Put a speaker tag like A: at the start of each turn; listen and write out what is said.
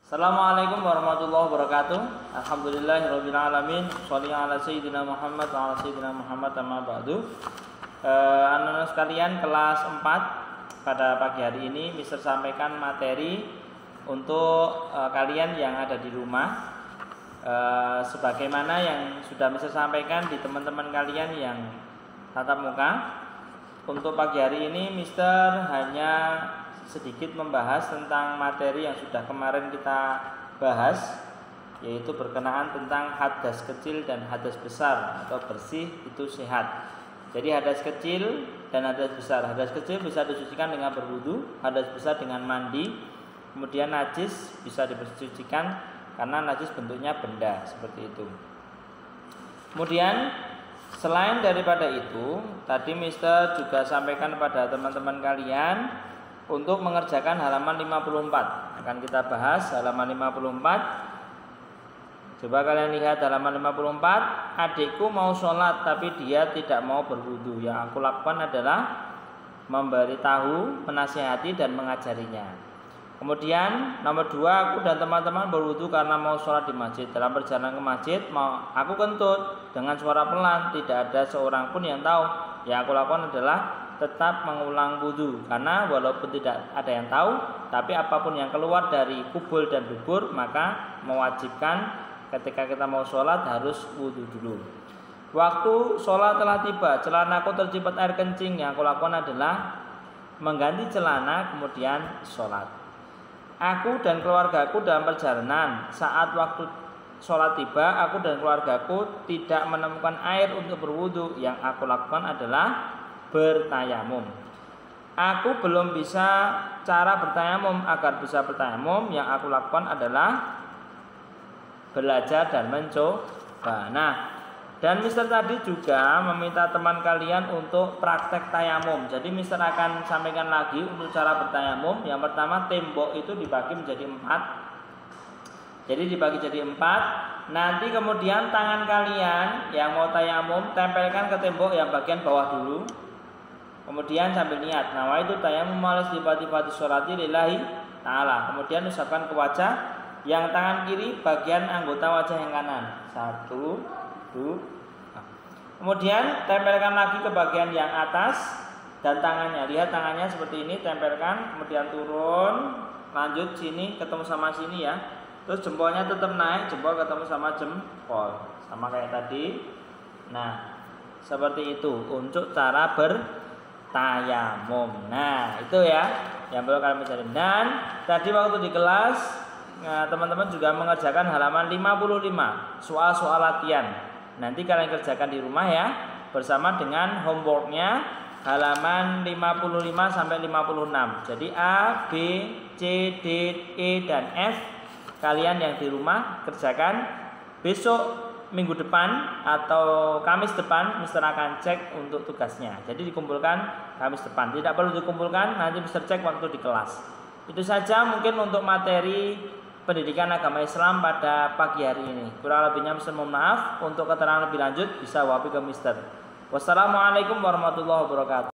A: Assalamualaikum warahmatullahi wabarakatuh. Alhamdulillahirabbil alamin. Shalli ala sayyidina Muhammad wa ala sayyidina Muhammad amma ba'du. Anak-anak sekalian, kelas 4 pada pagi hari ini Mister sampaikan materi untuk kalian yang ada di rumah. Sebagaimana yang sudah Mister sampaikan di teman-teman kalian yang tatap muka. Untuk pagi hari ini Mister hanya sedikit membahas tentang materi yang sudah kemarin kita bahas, yaitu berkenaan tentang hadas kecil dan hadas besar atau bersih itu sehat. Jadi hadas kecil dan hadas besar. Hadas kecil bisa disucikan dengan berwudu, hadas besar dengan mandi. Kemudian najis bisa disucikan karena najis bentuknya benda seperti itu. Kemudian selain daripada itu, tadi Mister juga sampaikan kepada teman-teman kalian untuk mengerjakan halaman 54. Akan kita bahas halaman 54. Coba kalian lihat halaman 54. Adikku mau sholat tapi dia tidak mau berwudu. Yang aku lakukan adalah memberitahu, menasihati dan mengajarinya. Kemudian nomor 2, aku dan teman-teman berwudu karena mau sholat di masjid. Dalam perjalanan ke masjid, aku kentut dengan suara pelan. Tidak ada seorang pun yang tahu. Yang aku lakukan adalah tetap mengulang wudu, karena walaupun tidak ada yang tahu, tapi apapun yang keluar dari kubul dan dubur maka mewajibkan ketika kita mau sholat harus wudu dulu. Waktu sholat telah tiba, celanaku tercipat air kencing. Yang aku lakukan adalah mengganti celana kemudian sholat. Aku dan keluargaku dalam perjalanan, saat waktu sholat tiba, aku dan keluargaku tidak menemukan air untuk berwudu. Yang aku lakukan adalah bertayamum. Aku belum bisa cara bertayamum. Agar bisa bertayamum, yang aku lakukan adalah belajar dan mencoba. Dan Mister tadi juga meminta teman kalian untuk praktek tayamum. Jadi Mister akan sampaikan lagi untuk cara bertayamum. Yang pertama, tembok itu dibagi menjadi 4. Jadi dibagi jadi 4. Nanti kemudian tangan kalian yang mau tayamum tempelkan ke tembok yang bagian bawah dulu. Kemudian sambil niat, nawaitu tayammum lisifati sholati lillahi ta'ala. Kemudian usapkan ke wajah. Yang tangan kiri bagian anggota wajah yang kanan. 1, 2. Kemudian tempelkan lagi ke bagian yang atas dan tangannya. Lihat tangannya seperti ini, tempelkan, kemudian turun, lanjut sini ketemu sama sini ya. Terus jempolnya tetap naik, jempol ketemu sama jempol, sama kayak tadi. Nah, seperti itu untuk cara bertayamum. Nah, itu ya yang perlu kalian pelajari. Dan tadi waktu di kelas, teman-teman juga mengerjakan halaman 55, soal-soal latihan. Nanti kalian kerjakan di rumah ya, bersama dengan homeworknya halaman 55 sampai 56. Jadi A, B, C, D, E, dan F kalian yang di rumah kerjakan. Besok minggu depan atau Kamis depan Mister akan cek untuk tugasnya. Jadi dikumpulkan Kamis depan. Tidak perlu dikumpulkan, nanti Mister cek waktu di kelas. Itu saja mungkin untuk materi pendidikan agama Islam pada pagi hari ini. Kurang lebihnya Mister mohon maaf. Untuk keterangan lebih lanjut bisa WhatsApp ke Mister. Wassalamualaikum warahmatullahi wabarakatuh.